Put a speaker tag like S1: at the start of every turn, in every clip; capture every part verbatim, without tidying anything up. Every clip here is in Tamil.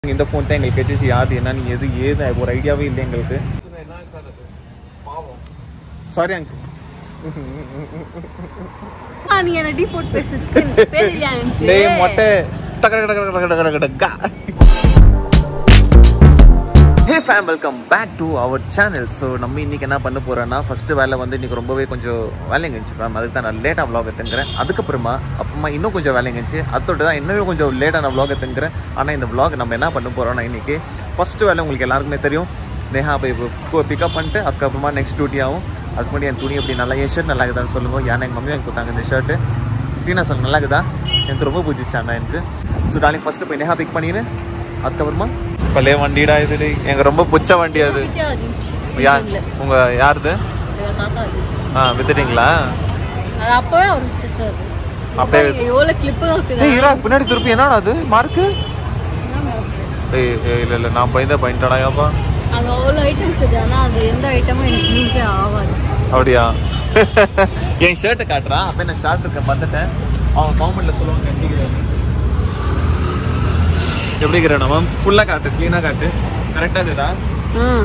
S1: இந்த ஃபோன் தான் எங்களுக்கு ஹெச்சி யாரு என்னன்னு எது ஏது ஒரு ஐடியாவே இல்லை எங்களுக்கு. Sorry uncle.
S2: நீ என்ன டிபோர்ட் பேசுறது பேர் இல்லையா எனக்கு?
S1: டேய் மொட்டை டக டக டக டக டக டக டக. Hey fam, welcome back to our channel. So நம்ம இன்றைக்கி என்ன பண்ண போகிறோன்னா, ஃபஸ்ட்டு வேலை வந்து இன்றைக்கி ரொம்பவே கொஞ்சம் வேலைங்க இருந்துச்சு ஃபேம். அதுக்கு தான் நான் லேட்டாக விலாக் எடுத்துங்கிறேன். அதுக்கப்புறமா அப்புறமா இன்னும் கொஞ்சம் வேலைங்க இருந்துச்சு. அதோடு தான் இன்னும் கொஞ்சம் லேட்டாக விலாக் எடுத்துங்கிறேன். ஆனால் இந்த விலாக் நம்ம என்ன பண்ண போகிறோம்னா, இன்றைக்கி ஃபஸ்ட்டு வேலை உங்களுக்கு எல்லாருக்குமே தெரியும். நேஹா போய் பிக்கப் பண்ணிட்டு அதுக்கப்புறமா நெக்ஸ்ட் டியூட்டி ஆகும். அதுக்கு முன்னாடி என் துணி எப்படி நல்லா, என் ஷர்ட் நல்லா இருக்குதான்னு சொல்லுங்கள். ஏன்னா எங்கள் மம்மி எனக்கு கொடுத்தாங்க இந்த ஷர்ட்டு. டீனா சொல்ல நல்லா இருக்குதா, எனக்கு ரொம்ப பிடிச்சிச்சாண்டா எனக்கு. ஸோ நாளைக்கு ஃபஸ்ட்டு போய் நேஹா பிக் பண்ணிடு. அதுக்கப்புறமா பழைய வண்டிடா இது, எங்க ரொம்ப புச்ச வண்டி அது. யார் உங்க யாருது? ஆ வித்துட்டீங்களா?
S2: அது அப்பவே அவர் வித்துச்சாரு.
S1: அப்பவே
S2: எவ்வளவு கிளிப் இருக்குது.
S1: ஏய் இரா பின்னாடி திருப்பி என்னடா அது மார்க்? ஏய் இல்ல இல்ல நான் பயந்தா பயன்டாடாயாப்பா.
S2: அங்க அவ்வளவு ஐட்டம் இருக்குது. ஆனா அது எந்த ஐட்டமும் எனக்கு யூஸே ஆகாது.
S1: அப்படியா? என் ஷர்ட்டை காட்டுறான். அப்ப நான் ஷார்ட் இருக்க பார்த்துட்டேன். அவன் கமெண்ட்ல சொல்லுவாங்க கட்டிக்கிறேன். எப்படி இருக்கிற நம்ம ஃபுல்லா காட்டு, கிளீனா காட்டு. கரெக்டா இருக்குதா?
S2: ம்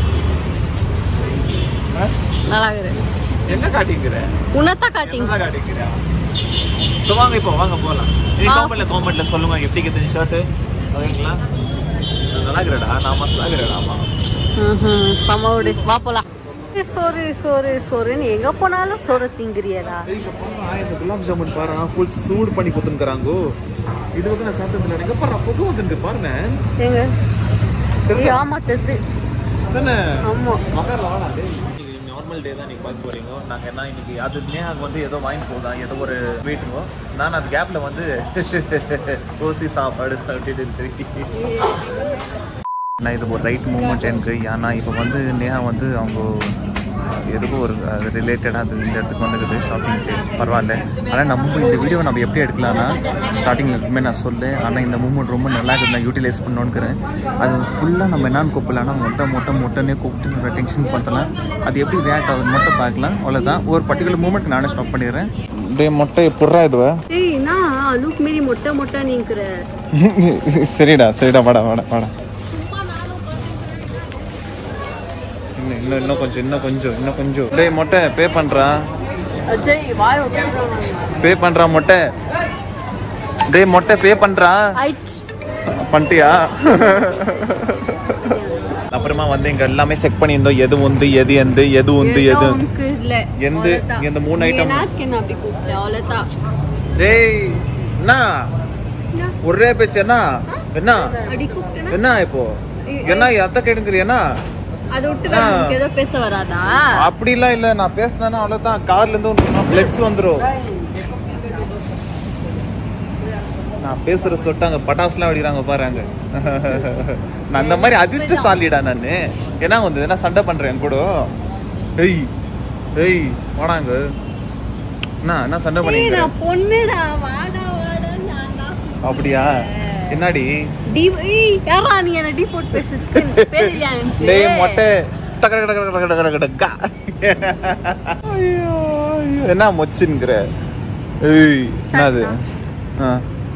S2: நல்லா இருக்கு.
S1: எங்க காட்டிக்கிற?
S2: உனத்தா காட்டிங்க.
S1: நல்லா காட்டிக்கிற. சோ வாங்க இப்போ வாங்க போலாம். நீ கமெண்ட்ல கமெண்ட்ல சொல்லுங்க எப்படி இருக்குது ஷர்ட். ஓகேங்களா? நல்லா இருக்குடா. நான் மஸ்தா இருக்குடா.
S2: ம்ஹும் சமோடு வா போலாம். சோறு சோறு சோறுன்னு எங்க போனாலும் சோறு திங்குறியடா.
S1: இந்த குலாப் ஜாமுன் பாரு, ஃபுல் சூடு பண்ணி கொடுத்துருக்காங்க. இது வந்து நான் சாப்பிட்டதுல எனக்கு பாரு பொக்கு வந்துருக்கு பாருங்க.
S2: எங்க ஏய் ஆமா தெது
S1: அதானே.
S2: ஆமா
S1: மகர்ல வாடா. இது நார்மல் டே தான் நீங்க பார்க்க போறீங்க. நாங்க என்ன இன்னைக்கு அது நேஹாக்கு வந்து ஏதோ வாங்கி போதா ஏதோ ஒரு வெயிட்டுங்க. நான் அந்த கேப்ல வந்து ஓசி சாப்பாடு சாப்பிட்டுட்டு இருக்கேன். நான் இது ஒரு ரைட் மூமெண்ட் எனக்கு. ஏன்னா இப்போ வந்து நேஹா வந்து அவங்க எதுக்கும் ஒரு அது ரிலேட்டடாக அது இந்த இடத்துக்கு வந்துக்குது ஷாப்பிங்க்கு. பரவாயில்ல. ஆனால் நம்ம இந்த வீடியோ நம்ம எப்படி எடுக்கலாம்னா, ஸ்டார்டிங்கில் எப்பவுமே நான் சொல்லேன். ஆனால் இந்த மூமெண்ட் ரொம்ப நல்லா இருக்குது, நான் யூட்டிலைஸ் பண்ணோன்னுக்கிறேன். அது ஃபுல்லாக நம்ம என்னான்னு கூப்பிடலாம்னா மொட்டை மொட்டை மொட்டைன்னே கூப்பிட்டு நம்ம டென்ஷன் பண்ணலாம். அது எப்படி ரியாக்ட் ஆகுது மட்டும் பார்க்கலாம். அவ்வளோதான். ஒரு பர்டிகுலர் மூமெண்ட் நானே ஸ்டாப் பண்ணிடுறேன். டே மொட்டை எப்படா இதுவா?
S2: ஏய் நான் லுக் மீறி மொட்டை மொட்டை நீங்கிற.
S1: சரிடா சரிடா வாடா வாடா வாடா. இன்னும் இன்னும் கொஞ்சம் இன்னும் கொஞ்சம் இன்னும் கொஞ்சம். டேய் மொட்டை பே பண்றான்.
S2: அஜய் வாய் ஓடுறா.
S1: பே பண்றான் மொட்டை. டேய் மொட்டை பே பண்றான். பண்ணிட்டியா? அப்புறமா வந்து இங்க எல்லாமே செக் பண்ணி இருந்தோம். எது வந்து எது எந்த எது வந்து எது எந்த இந்த மூணு ஐட்டம்.
S2: அப்படி கூப்பிட்டேன் அவ்வளவுதான்.
S1: டேய் என்ன ஒரே பேச்சு என்ன என்ன என்ன இப்போ என்ன அத்தை கேட்டுக்கிறியனா?
S2: அது விட்டு நமக்கு ஏதோ பேச வராதா?
S1: அப்படிலாம் இல்ல. நான் பேசினேன்னா அவ்வளவுதான். கார்ல இருந்து பிளட்ஸ் வந்துரும். நான் பேசுற சொட்டாங்க பட்டாசுலாம் வெடிக்கிறாங்க பாருங்க. நான் அந்த மாதிரி அதிர்ஷ்டசாலிடா நானு. ஏன்னா வந்து என்ன சண்டை பண்றேன் கூட. ஏய் ஏய் வாடாங்க. என்ன என்ன சண்டை பண்ணீங்க?
S2: நான் பொண்ணுடா வாடா வாடா நானா.
S1: அப்படியா? என்னடி
S2: டி ஏய் யாரா நீ என்ன டிபோர்ட் பேசுறது பேர் இல்லையா எனக்கு?
S1: டேய் மொட்டை டக டக டக டக டக டக டக. ஐயோ என்ன மொச்சின்ங்கற. ஏய் என்னது? ஆ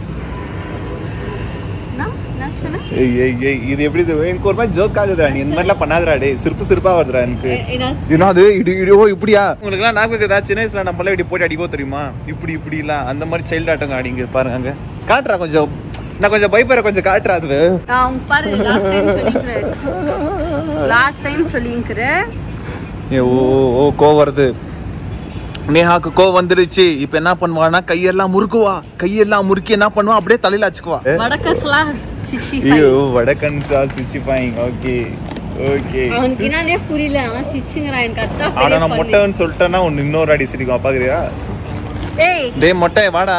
S1: நான் நான் சொன்னா ஏய் ஏய் ஏய் இது எப்படி இது எனக்கு ஒரு மாதிரி ஜோக் ஆகுதுடா. நீ இந்த மாதிரிலாம் பண்ணாதடா. டேய் சிரிப்பு சிரிப்பா வருதுடா எனக்கு. என்னது இது இது ஓ இப்படியா? உங்களுக்கு எல்லாம் ஞாபகம் இருக்குதா? சின்ன வயசுல நம்ம எல்லாம் இப்படி போட்டு அடிக்கோ தெரியுமா? இப்படி இப்படி எல்லாம் அந்த மாதிரி சைல்ட் ஆட்டங்க ஆடிங்க பாருங்க. அங்க காட்டுறா கொஞ்சம். நான் கொஞ்சம் பைப்பரை கொஞ்சம் காட்டுறாது.
S2: நான் பாரு லாஸ்ட் டைம் சொல்லிக்கிறேன். லாஸ்ட் டைம் சொல்லிக்கிறேன்.
S1: ஏ ஓ ஓ கோ வருது. நேஹாக்கு கோ வந்துருச்சு. இப்போ என்ன பண்ணுவானா, கையெல்லாம் முறுக்குவா. கையெல்லாம் முறுக்கி என்ன பண்ணுவா, அப்படியே தலையில அச்சுக்குவா.
S2: வடக்கஸ்லாம் சிச்சி ஃபை.
S1: ஐயோ வடக்கன்ஸா சிச்சி ஃபை. Okay okay.
S2: அவனுக்கு என்னன்னே புரியல. ஆனா சிச்சிங்கறா எனக்கு அத்தா.
S1: ஆனா நான் மொட்டைன்னு சொல்லிட்டேன்னா உன் இன்னொரு அடி சிரிக்கும். பாக்குறியா?
S2: ஏய்
S1: டேய் மொட்டை வாடா.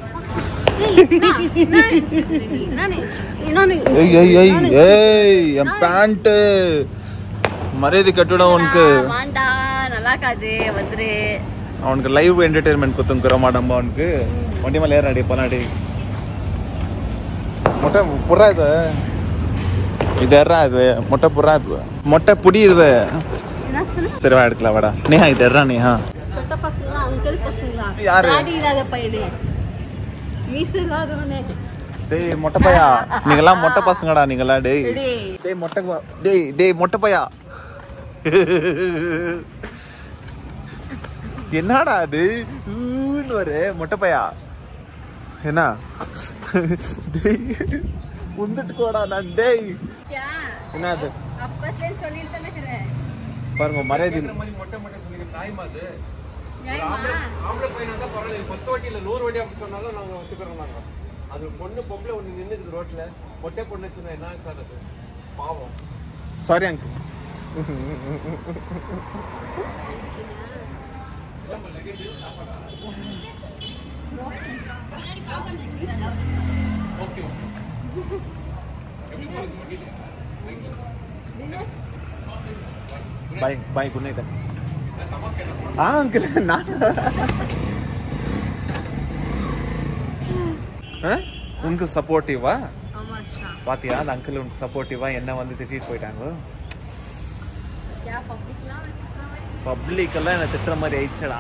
S1: என் பேண்ட் மரியாதை கட்டுடா உனக்கு. அவனுக்கு லைவ் என்டர்டைன்மெண்ட் குத்துங்கிற மாட்டோம்பா அவனுக்கு. வண்டி மேல ஏற அடி போனாடி. மொட்டை புறா இது இது ஏறா இது மொட்டை புறா இது மொட்டை புடி இது. சரி வா எடுக்கலாம் வாடா. நேஹா இது ஏறா. நேஹா
S2: சொட்ட பசங்களா அங்கிள் பசங்களா?
S1: யாரு?
S2: டாடி இல்லாத பையனே மீச இல்லாதவனே.
S1: டேய் மொட்டை பையா நீங்கெல்லாம் மொட்டை பசங்கடா நீங்கெல்லாம் டேய் டேய் மொட்டை டேய் டேய் மொட்டை பையா என்னடா அது ஊன்னு வர மொட்டை பையா என்ன டேய் உந்துட்டு கோடா நான் டேய் என்ன அது
S2: அப்பத்தே சொல்லிட்டு தானே
S1: பாருங்க மரியாதை
S3: மொட்டை மொட்டை சொல்லி தாய்மா அது ஆம்பளை பையனா தான் பரவாயில்ல பத்து வாட்டி இல்லை நூறு வாட்டி அப்படி சொன்னாலும் நாங்கள் ஒத்துக்கிறோம் நாங்கள் அது பொண்ணு பொம்பளை ஒன்று நின்றுக்குது ரோட்டில் மொட்டை பொண்ணு வச்சுருந்தா என்ன சார் அது பாவம்
S1: sorry uncle
S3: okay
S1: bye bye good night ஆ அங்கிள் நான் உனக்கு சப்போர்ட்டிவா பாத்தியா அந்த அங்கிள் உனக்கு சப்போர்ட்டிவா என்ன வந்து திட்டிட்டு போயிட்டாங்க பப்ளிக் எல்லாம் என்ன திட்டுற மாதிரி ஆயிடுச்சடா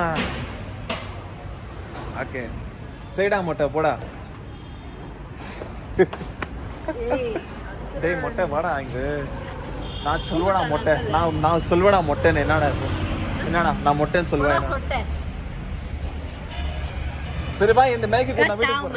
S1: ஓகே சைடா மொட்டை போடா டேய் மொட்டை வாடா இங்க நான் சொல்லுவேடா மொட்டை நான் நான் சொல்லுவேடா மொட்டைன்னு என்னடா இருக்கும் என்னடா நான் மொட்டைன்னு சொல்லுவேன் சரி பா இந்த மேகி கூட நான் வீட்டுக்கு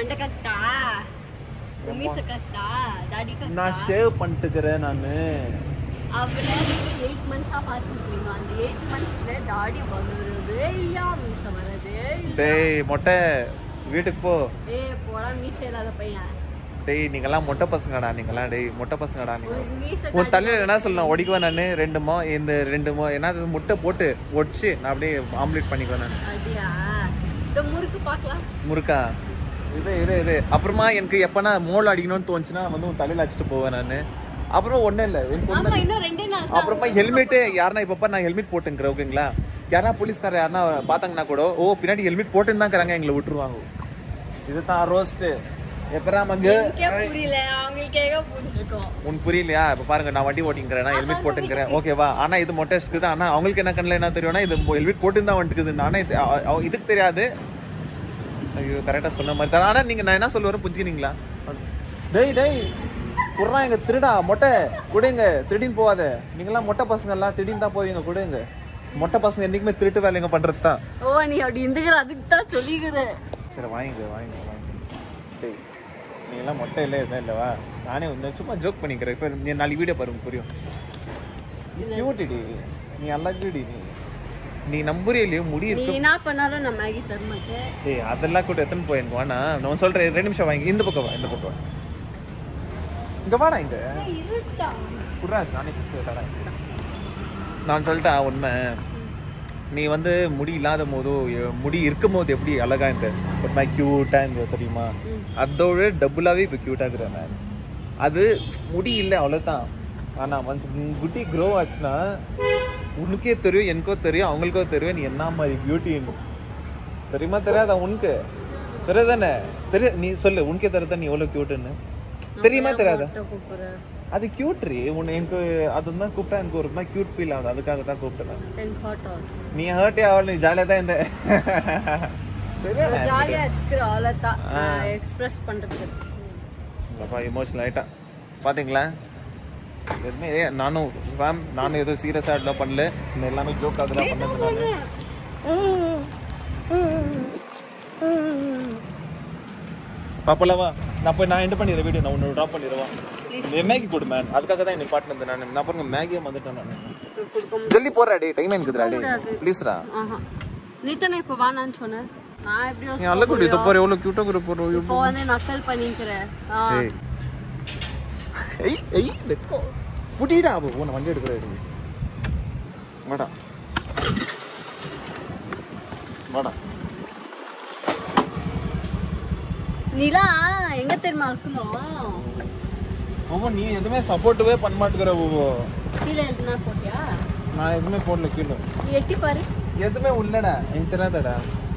S1: போறேன் நான் ஷேவ் பண்ணிட்டுக்கிறேன் நானு
S2: அவளே எயிட் மந்த்ஸா பாத்துக்கிறீங்க அந்த எயிட் மந்த்ஸ்ல தாடி வளருது ஐயா மீச வரது
S1: டேய் மொட்டை வீட்டுக்கு போ
S2: ஏய் போடா மீச இல்லாத பையன்
S1: டேய் நீங்கெல்லாம் மொட்டை பசங்கடா நீங்கெல்லாம் டேய் மொட்டை பசங்கடா நீங்க உன் தலையில என்ன சொல்லலாம் ஒடிக்குவேன் நான் ரெண்டுமோ இந்த ரெண்டுமோ என்ன முட்டை போட்டு ஒடிச்சு நான் அப்படியே ஆம்லேட் பண்ணிக்குவேன் நான்
S2: அப்படியா இந்த முறுக்கு பார்க்கலாம்
S1: முறுக்கா இது இது இது அப்புறமா எனக்கு எப்பனா மோல் அடிக்கணும்னு தோணுச்சுன்னா வந்து உன் தலையில அடிச்சுட்டு போவேன் நான் அப்புறம் ஒன்றும் இல்லை அப்புறமா ஹெல்மெட்டு யாருன்னா இப்போ நான் ஹெல்மெட் போட்டுங்கிறேன் ஓகேங்களா யாரா போலீஸ்காரர் யாருன்னா பார்த்தாங்கன்னா கூட ஓ பின்னாடி ஹெல்மெட் போட்டுன்னு தான் இருக்கிறாங்க எங்களை விட்டுருவாங்க இதுதான் ரோஸ்ட்டு எப்பறம் அங்கே உனக்கு புரியலையா இப்போ பாருங்க நான் வண்டி ஓட்டிங்கிறேன் ஹெல்மெட் போட்டுங்கிறேன் ஓகேவா ஆனால் இது மொட்டஸ்க்கு தான் ஆனால் அவங்களுக்கு என்ன கண்ணில் என்ன தெரியும்னா இது ஹெல்மெட் போட்டுன்னு தான் வந்துட்டுக்குது ஆனால் இது இதுக்கு தெரியாது ஐயோ கரெக்டாக சொன்ன மாதிரி தான் ஆனால் நீங்கள் நான் என்ன சொல்லுவேன் புரிஞ்சுக்கினீங்களா டேய் டேய் குடுறா எங்க திருடா மொட்டை குடுங்க திருடின்னு போவாத நீங்களாம் மொட்டை பசங்க எல்லாம் திருடின்னு தான் போவீங்க குடுங்க மொட்டை பசங்க என்னைக்குமே திருட்டு வேலைங்க பண்றது தான்
S2: ஓ நீ அப்படி இந்துக்கிற அதுக்கு தான் சொல்லிக்கிற
S1: சரி வாங்கிக்க வாங்கிக்க வாங்கிக்க டேய் நீ எல்லாம் மொட்டை இல்லை எதுவும் இல்லைவா நானே வந்து சும்மா ஜோக் பண்ணிக்கிறேன் இப்போ நீ நாளைக்கு வீடியோ பாருங்க புரியும் கியூட்டிடி நீ அழகுடி நீ நீ நம்புறிய இல்லையோ முடி இருக்கு
S2: நீ என்ன பண்ணாலும் நான் மேகி தர மாட்டேன்
S1: ஏய் அதெல்லாம் கூட எத்தனை போய் வானா நான் சொல்றேன் ரெண்டு நிமிஷம் வாங்கி இந்த பக்கம் வா இந்த பக்கம் வா இங்க வாடா இங்க குடுறா நானே தடா நான் சொல்லிட்டேன் உண்மை நீ வந்து முடி இல்லாத போதோ முடி இருக்கும் போது எப்படி அழகா இருந்த ஒரு மாதிரி க்யூட்டா இருந்த தெரியுமா அதோட டபுளாவே இப்போ க்யூட்டா இருக்கிறேன் நான் அது முடி இல்லை அவ்வளோதான் ஆனால் ஒன்ஸ் குட்டி க்ரோ ஆச்சுன்னா உனக்கே தெரியும் எனக்கோ தெரியும் அவங்களுக்கோ தெரியும் நீ என்ன மாதிரி பியூட்டின்னு தெரியுமா தெரியாதா உனக்கு தெரியாதானே தெரிய நீ சொல்லு உனக்கே தெரியாதா நீ எவ்வளோ க்யூட்டுன்னு தெரியுமா தெரியாதா அது கியூட் ரீ உன்னை எனக்கு அதுதான் கூப்பிட்டா எனக்கு ஒரு மாதிரி கியூட் ஃபீல் ஆகுது அதுக்காக தான் கூப்பிட்டேன் நீ ஹர்ட்டே ஆகல நீ ஜாலியாக தான் இந்த
S2: ஜாலியாக இருக்கிற அவ்வளோதான் எக்ஸ்பிரஸ் பண்ணுறதுக்கு
S1: இல்லைப்பா எமோஷனல் ஆகிட்டா பார்த்தீங்களா எதுவுமே நானும் மேம் நானும் எதுவும் சீரியஸாக அதெல்லாம் பண்ணல இந்த எல்லாமே ஜோக் அதெல்லாம் பண்ணது பாப்பலவா நான் போய் நான் எண்ட் பண்ணிடுறேன் வீடியோ நான் உன்னோட ட்ராப் பண்ணிடுவேன் மேகி கொடு மேன் அதுக்காக தான் எனக்கு பாட்டு இருந்தேன் நான் நான் பாருங்க மேகியை வந்துட்டேன் நான் ஜல்தி போறா டே டைம் எனக்குதுடா டே ப்ளீஸ்ரா
S2: நீ தானே இப்போ வானான்னு சொன்ன நான் எப்படி
S1: நீ அல்ல குடி இதோ பாரு எவ்வளவு கியூட்டா குடி போறோ
S2: இப்போ வந்து நக்கல் பண்ணிக்கிறேன்
S1: ஏய் ஏய் ஏய் லெட்கோ புடிடா போ நான் வண்டி எடுக்கறேன் வாடா வாடா
S2: நீலா எங்க தெரியுமா இருக்கணும்
S1: ஓ நீ எதுமே சப்போர்ட்டவே பண்ண மாட்டேங்கற ஓ
S2: கீழ எதுனா போட்டியா
S1: நான் எதுமே போடல கீழ
S2: நீ எட்டி பாரு
S1: எதுமே உள்ளடா எனக்கு தெரியாதடா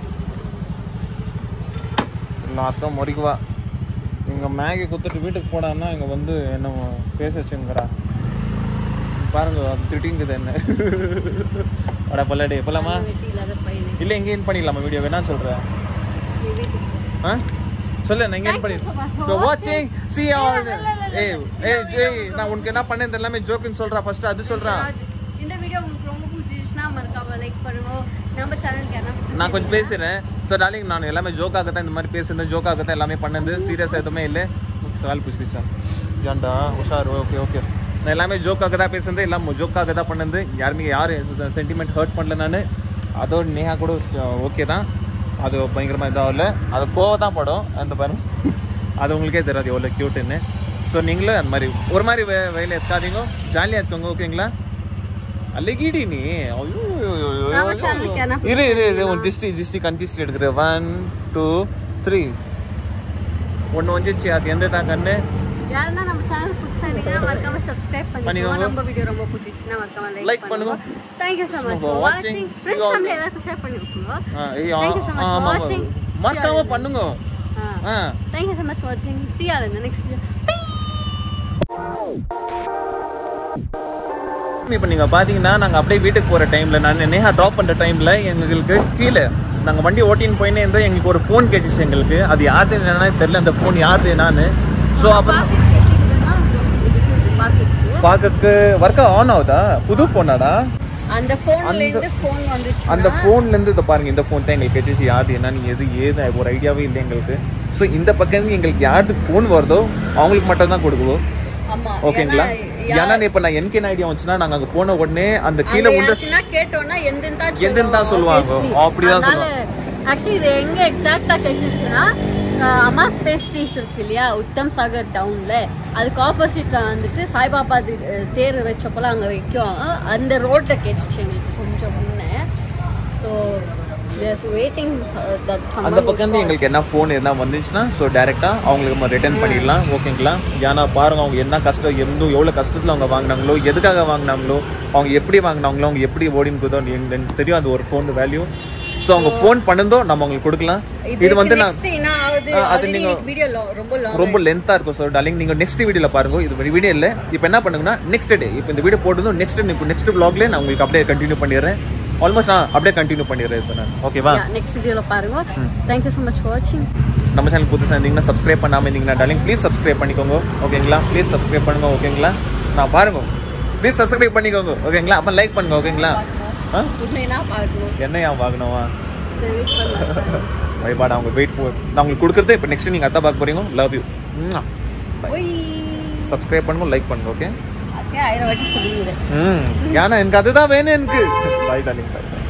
S1: லாத்தம் மொரிக்குவா இங்க மேகி குத்துட்டு வீட்டுக்கு போடான்னா இங்க வந்து என்ன பேச வச்சுங்கறா பாருங்க அது திட்டிங்குது என்ன அட பல்லடே போலாமா இல்ல எங்க இன் பண்ணிடலாமா வீடியோ வேணா சொல்ற ஆ சொல்லு நான் இங்க பண்ணி so watching see you all ஏய் ஏய் ஜெய் நான் உனக்கு என்ன பண்ணேன் எல்லாமே ஜோக்கிங் சொல்றா ஃபர்ஸ்ட் அது சொல்றா
S2: இந்த வீடியோ உங்களுக்கு ரொம்ப பிடிச்சிருச்சுனா மறக்காம லைக் பண்ணுங்க நம்ம சேனலுக்கு என்ன
S1: நான் கொஞ்சம் பேசுறேன் சோ டார்லிங் நான் எல்லாமே ஜோக்காக தான் இந்த மாதிரி பேசுறேன் ஜோக்காக தான் எல்லாமே பண்ணது சீரியஸா எதுவுமே இல்ல சவால் புடிச்சிச்சா ஏன்டா உஷார் ஓகே ஓகே நான் எல்லாமே ஜோக்காக தான் பேசுறது எல்லாம் ஜோக்காக தான் பண்ணது யாருமே யாரு சென்டிமெண்ட் ஹர்ட் பண்ணல நான் அதோட நேஹா கூட ஓகே தான் அது பயங்கரமா இதாக இல்லை அது கோவம் தான் படம் அந்த பாருங்க அது உங்களுக்கே தெரியாது எவ்வளோ க்யூட்டுன்னு ஸோ நீங்களும் அந்த மாதிரி ஒரு மாதிரி வே வெயில எடுக்காதீங்க ஜாலியாக எடுத்துக்கோங்க ஓகேங்களா அல்லகிடி நீ இரு இரு இரு ஒரு ஜிஸ்டி ஜிஸ்டி கன்ஜிஸ்டி எடுக்கிற ஒன் டூ த்ரீ ஒன்று வந்துச்சு அது எந்த தான் கண்ணு
S2: யாருன்னா நம்ம சேனல் புதுசா இருக்கீங்க மறக்காம சப்ஸ்கிரைப் பண்ணிக்கோங்க நம்ம வீடியோ ரொம்ப பிடிச்சிருந்தா மறக்காம லைக் பண்ணுங்க Thank you so much for watching friends family எல்லாரும் ஷேர் பண்ணி விட்டுங்க Thank you so much for watching
S1: மறக்காம பண்ணுங்க
S2: ஆ Thank you so much for watching see you all in the next video
S1: இப்போ நீங்க பாத்தீங்கன்னா நாங்க அப்படியே வீட்டுக்கு போற டைம்ல நான் நேஹா டிராப் பண்ற டைம்ல எங்களுக்கு கீழே நாங்க வண்டி ஓட்டின்னு போயினே இருந்தா எங்களுக்கு ஒரு ஃபோன் கேட்டுச்சு எங்களுக்கு அது யாரு என்னன்னு தெரியல அந்த ஃபோன் யாரு என்னன்னு சோ அப்ப பாக்கக்கு வர்க் ஆன் ஆகுதா புது ஃபோனாடா
S2: அந்த ஃபோன்ல இருந்து ஃபோன் வந்துச்சு
S1: அந்த ஃபோன்ல இருந்து இத பாருங்க இந்த ஃபோன் தான் எங்களுக்கு கேட்டுச்சு யாரு என்னன்னு எது ஏது ஒரு ஐடியாவே இல்லை எங்களுக்கு சோ இந்த பக்கம் எங்களுக்கு யாருக்கு ஃபோன் வருதோ அவங்களுக்கு மட்டும் தான் கொடுக்குவோம்
S2: ஆமா
S1: ஓகேங்களா ஏன்னா இப்ப நான் என்கே ஐடியா வந்துச்சுன்னா நாங்க அங்க போன உடனே அந்த கீழ உண்டா
S2: கேட்டோம்னா எந்தெந்தா
S1: எந்தெந்தா சொல்லுவாங்க அப்படிதான் சொல்லுவாங்க
S2: ஆக்சுவலி இது எங்க எக்ஸாக்ட்டா கேட்டுச்சுன்னா அம்மா பேஸ்ட்ரீஸ் இருக்கு இல்லையா உத்தம் சாகர் டவுன்ல அதுக்கு ஆப்போசிட்ல வந்துட்டு சாய்பாபா தேர் வச்சப்பெல்லாம் அங்க வைக்குவாங்க அந்த ரோட்ல கேட்டுச்சு எங்களுக்கு கொஞ்சம் முன்னே ஸோ வெயிட்டிங்
S1: அந்த பக்கம் எங்களுக்கு என்ன ஃபோன் என்ன வந்துச்சுன்னா ஸோ டேரெக்டா அவங்களுக்கு நம்ம ரிட்டர்ன் பண்ணிடலாம் ஓகேங்களா ஏன்னா பாருங்க அவங்க என்ன கஷ்டம் எந்த எவ்வளோ கஷ்டத்தில் அவங்க வாங்கினாங்களோ எதுக்காக வாங்கினாங்களோ அவங்க எப்படி வாங்கினாங்களோ அவங்க எப்படி ஓடின்னு போதோ எனக்கு தெரியும் அந்த ஒரு ஃபோன் வேல்யூ ஸோ அவங்க ஃபோன் பண்ணதோ நம்ம அவங்களுக்கு கொடுக்கலாம் இது வந்து நான் அது நீங்க ரொம்ப லென்த்தா இருக்கும் ஸோ டார்லிங் நீங்க நெக்ஸ்ட் வீடியோல பாருங்க இது வீடியோ இல்லை இப்போ என்ன பண்ணுங்கன்னா நெக்ஸ்ட் டே இப்போ இந்த வீடியோ போட்டதும் நெக்ஸ்ட் நெக்ஸ்ட் வ்ளாக்ல நான் உங்களுக்கு அப்படியே கண்டினியூ பண்ணிடுறேன் ஆல்மோஸ்ட் நான் அப்படியே கண்டினியூ பண்ணிடுறேன் இப்போ நான் ஓகேவா
S2: நெக்ஸ்ட் வீடியோல பாருங்க thank you so much for watching
S1: நம்ம சேனல் புதுசா இருந்தீங்கன்னா சப்ஸ்கிரைப் பண்ணாம இருந்தீங்கன்னா டார்லிங் ப்ளீஸ் சப்ஸ்கிரைப் பண்ணிக்கோங்க ஓகேங்களா ப்ளீஸ் சப்ஸ்கிரைப் பண்ணுங்க ஓகேங்களா நான் பாருங்க ப்ளீஸ் சப்ஸ்கிரைப் பண்ணிக்கோங்க ஓகேங்களா அப்ப லைக் பண்ணுங்க ஓகேங்களா என்ன ஏன் வாங்கணுமா வைபாடா அவங்க வெயிட் போ நான் உங்களுக்கு கொடுக்குறது இப்போ நெக்ஸ்ட் நீங்க அத்தா பார்க்க போறீங்க லவ் யூ சப்ஸ்கிரைப் பண்ணுங்க லைக் பண்ணுங்க ஓகே
S2: ஆயிரம் வாட்டி சொல்லுங்க
S1: ம் ஏன்னா எனக்கு அதுதான் வேணும் எனக்கு பாய் டார்லிங் பாய்